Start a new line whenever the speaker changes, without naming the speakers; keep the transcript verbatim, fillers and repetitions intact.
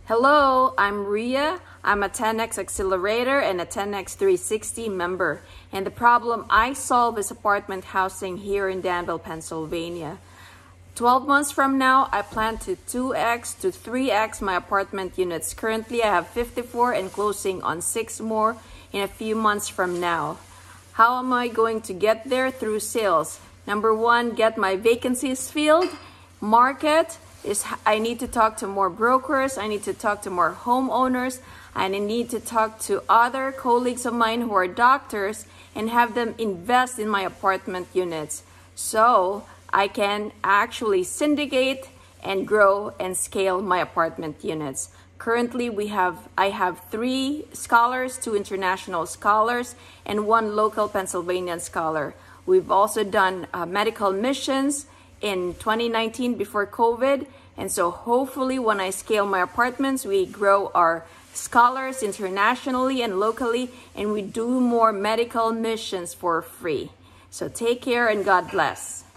Hello, I'm Ria. I'm a ten X Accelerator and a ten X three sixty member. And the problem I solve is apartment housing here in Danville, Pennsylvania. twelve months from now, I plan to two X to three X my apartment units. Currently, I have fifty-four and closing on six more in a few months from now. How am I going to get there? Through sales. Number one, get my vacancies filled. Market is I need to talk to more brokers. I need to talk to more homeowners. And I need to talk to other colleagues of mine who are doctors and have them invest in my apartment units so I can actually syndicate and grow and scale my apartment units. Currently, we have I have three scholars, two international scholars, and one local Pennsylvania scholar. We've also done uh, medical missions in twenty nineteen before COVID. And so hopefully when I scale my apartments, we grow our scholars internationally and locally, and we do more medical missions for free. So take care and God bless.